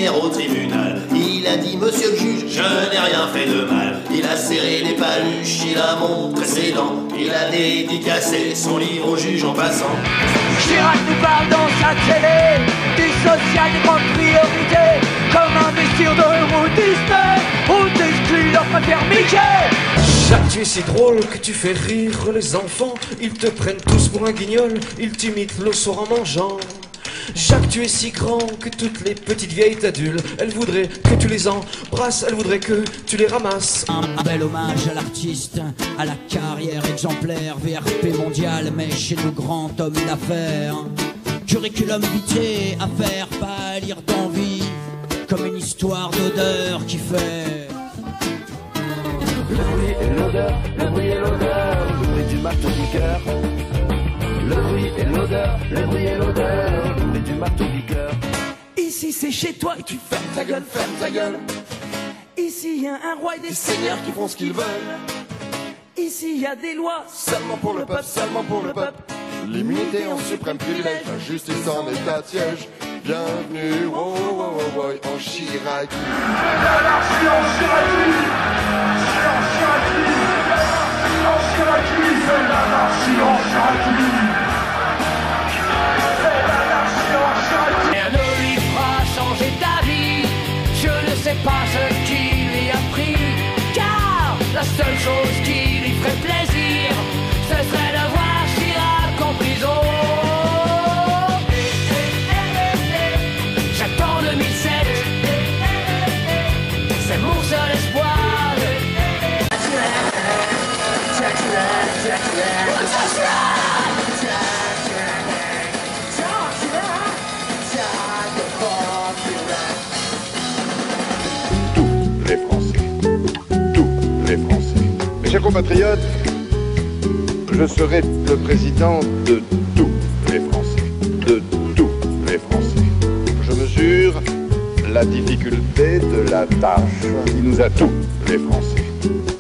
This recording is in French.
hier au tribunal. Il a dit, monsieur le juge, je n'ai rien fait de mal. Il a serré les paluches, il a montré ses dents. Il a dédicacé son livre au juge en passant. Chirac nous parle dans sa télé du social, des grandes priorités, comme investir dans Euro Disney ou d'exclure leur préfère Mickey. Jacques, tu es si drôle que tu fais rire les enfants. Ils te prennent tous pour un guignol, ils t'imitent le soir en mangeant. Jacques, tu es si grand que toutes les petites vieilles t'adulent. Elles voudraient que tu les embrasses, elles voudraient que tu les ramasses. Un bel hommage à l'artiste, à la carrière exemplaire, VRP mondial, mais chez nous grand homme d'affaires. Curriculum vitae à faire pâlir d'envie, comme une histoire d'odeur qui fait. Le bruit et l'odeur, le bruit et l'odeur, le bruit du marteau piqueur. Le bruit et l'odeur, le bruit et l'odeur, le bruit du marteau piqueur. Ici c'est chez toi et tu fermes ta gueule, ferme ta gueule. Ici y a un roi et des seigneurs qui font ce qu'ils veulent. Ici y a des lois seulement pour le peuple, seulement pour le peuple. L'immunité en suprême privilège, la justice en état de siège. Bienvenue, oh, oh, oh, oh, en Chirac. L'anarchie en Chirac. C'est l'anarchie en Chirac. Rien ne lui fera changer d'avis. Je ne sais pas ce qu'il lui a pris, car la seule chose qui lui ferait plaisir, ce serait de voir Chirac en prison. J'attends 2007, c'est mon seul espoir. Tous les Français, tous les Français. Mes chers compatriotes, je serai le président de tous les Français, de tous les Français. Je mesure la difficulté de la tâche qui nous a tous les Français.